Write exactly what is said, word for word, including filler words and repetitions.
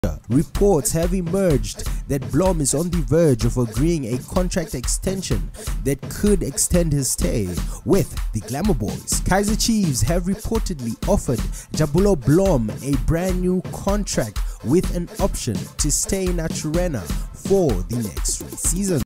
Reports have emerged that Blom is on the verge of agreeing a contract extension that could extend his stay with the Glamour Boys. Kaizer Chiefs have reportedly offered Njabulo Blom a brand new contract with an option to stay in Naturena for the next three seasons.